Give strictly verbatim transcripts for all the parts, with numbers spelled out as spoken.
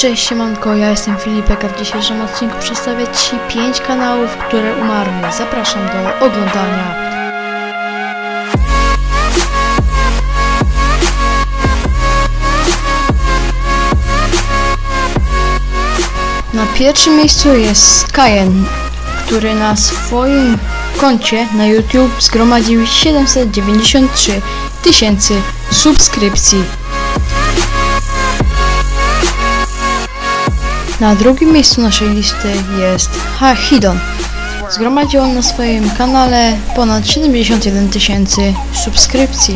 Cześć siemanko, ja jestem Filipek, a w dzisiejszym odcinku przedstawię Ci pięć kanałów, które umarły. Zapraszam do oglądania. Na pierwszym miejscu jest Skyen, który na swoim koncie na YouTube zgromadził siedemset dziewięćdziesiąt trzy tysięcy subskrypcji. Na drugim miejscu naszej listy jest Hidon. Zgromadził on na swoim kanale ponad siedemdziesiąt jeden tysięcy subskrypcji.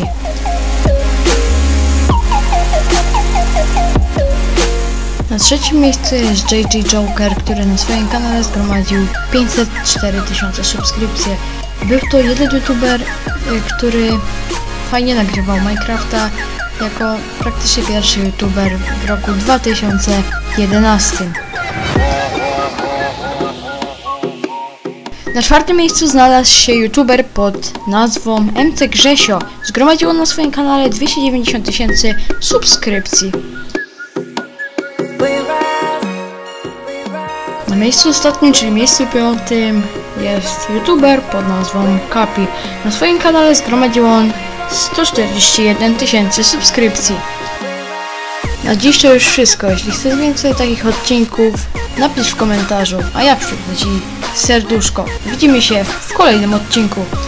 Na trzecim miejscu jest J J Joker, który na swoim kanale zgromadził pięćset cztery tysiące subskrypcji. Był to jeden youtuber, który fajnie nagrywał Minecrafta jako praktycznie pierwszy youtuber w roku dwa tysiące jedenastym. Na czwartym miejscu znalazł się youtuber pod nazwą M C Grzesio. Zgromadził on na swoim kanale dwieście dziewięćdziesiąt tysięcy subskrypcji. Na miejscu ostatnim, czyli miejscu piątym, jest youtuber pod nazwą Kapi. Na swoim kanale zgromadził on sto czterdzieści jeden tysięcy subskrypcji. Na dziś to już wszystko. Jeśli chcesz więcej takich odcinków, napisz w komentarzu, a ja przypnę Ci serduszko. Widzimy się w kolejnym odcinku.